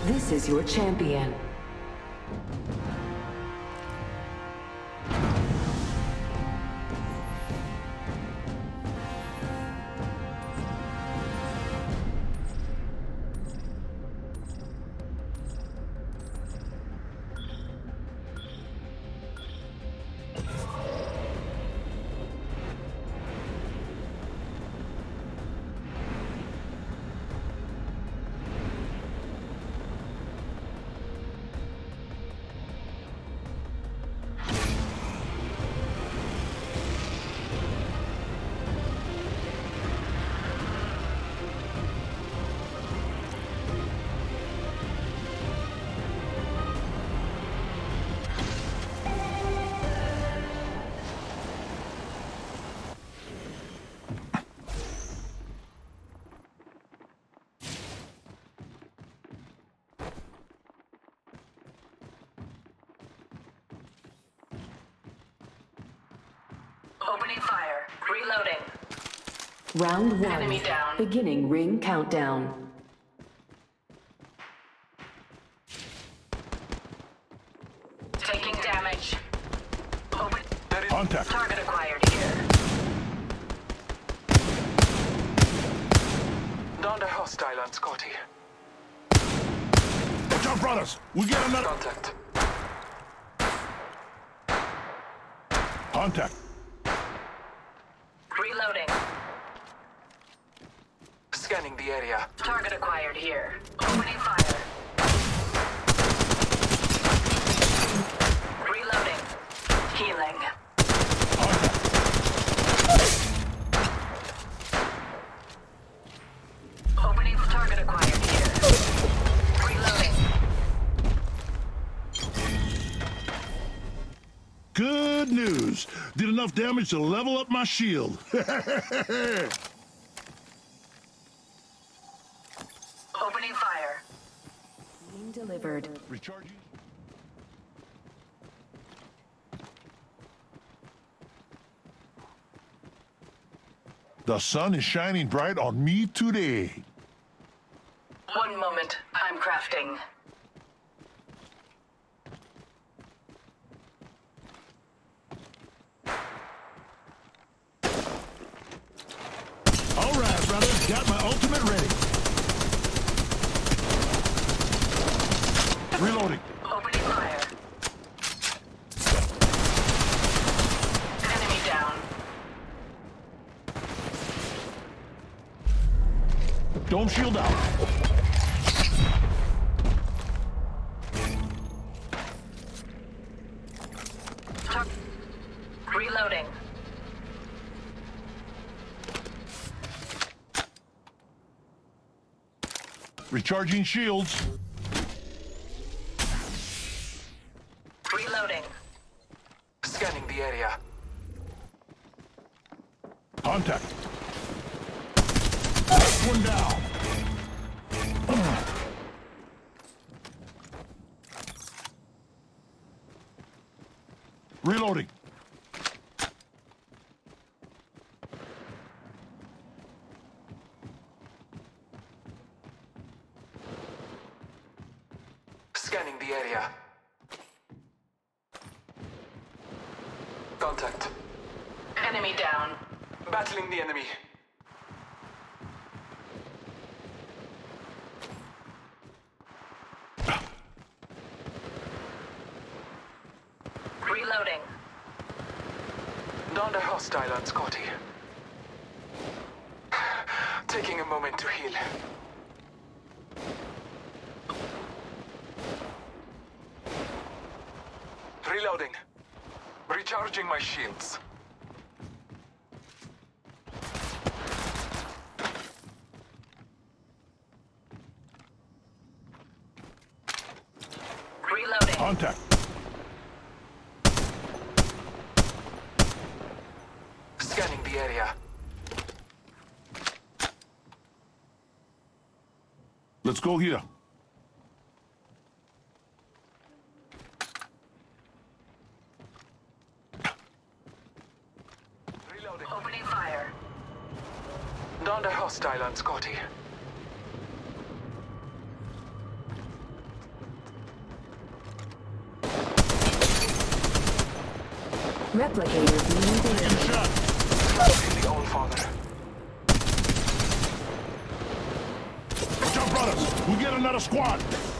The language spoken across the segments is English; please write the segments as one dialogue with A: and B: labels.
A: This is your champion.
B: Opening fire. Reloading.
A: Round 1.
B: Enemy down.
A: Beginning ring countdown.
B: Taking damage. Open.
C: Contact.
B: Target acquired here.
D: Down the hostile on Scotty.
C: Watch out, brothers. We get another.
D: Contact.
C: Contact.
B: Reloading.
D: Scanning the area.
B: Target acquired here. Opening fire. Reloading. Healing. Opening target acquired here. Reloading.
C: Good news. Did enough damage to level up my shield.
B: Opening fire.
A: Being delivered.
C: Recharging. The sun is shining bright on me today.
B: One moment. I'm crafting.
C: All right, brothers. Got my ultimate ready. Reloading.
B: Opening fire. Enemy down.
C: Dome shield out.
B: Reloading.
C: Recharging shields.
B: Reloading.
D: Scanning the area.
C: Contact. One down. Reloading.
D: Scanning the area. Contact.
B: Enemy down.
D: Battling the enemy.
B: Reloading.
D: Down the hostile on Scotty. Taking a moment to heal. Reloading. Recharging my shields.
B: Reloading.
C: Contact.
D: Scanning the area.
C: Let's go here.
D: Reloading.
B: Opening fire.
D: Down the hostile on Scotty.
A: Replicator being delivered.
C: Shot.
D: In the All Father.
C: Watch out, brothers. We get another squad.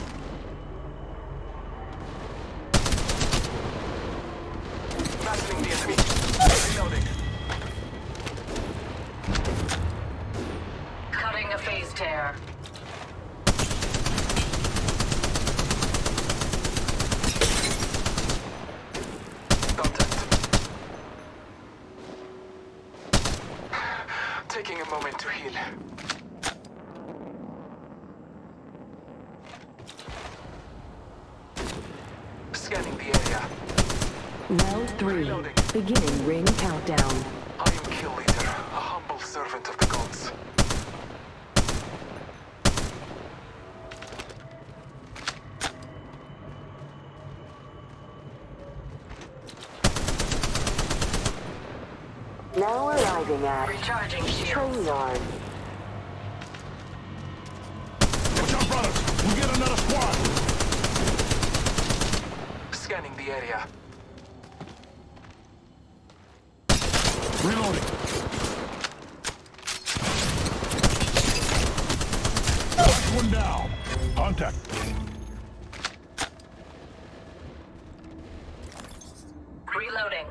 D: Battling the enemy. Reloading.
B: Cutting a phase tear.
D: Contact. Taking a moment to heal. Scanning the area.
A: Round 3. Beginning ring countdown.
D: I am Kill Leader, a humble servant of the gods.
A: Now arriving at
B: Recharging shields.
A: train yard.
C: Watch out, brothers. We get another squad.
D: Scanning the area.
C: Reloading. Last one down. Contact.
B: Reloading.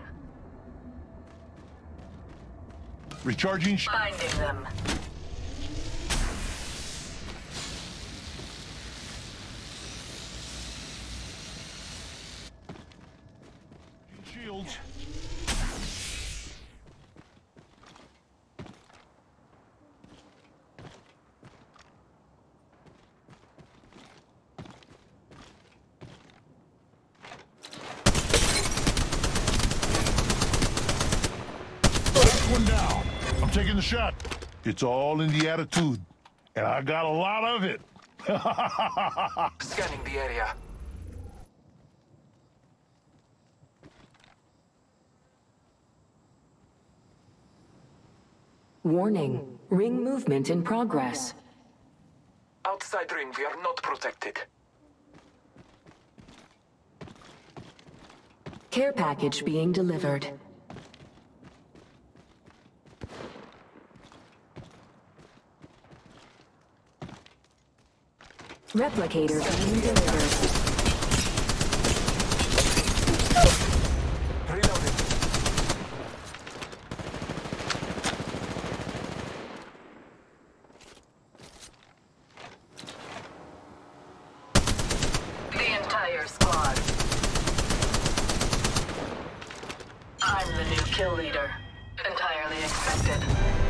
C: Recharging.
B: Finding them.
C: Shields. Last one down. I'm taking the shot. It's all in the attitude, and I got a lot of it.
D: Scanning the area.
A: Warning. Ring movement in progress.
D: Outside ring, we are not protected.
A: Care package being delivered. Replicator being delivered.
D: Reloading.
B: The entire squad. I'm the new kill leader. Entirely expected.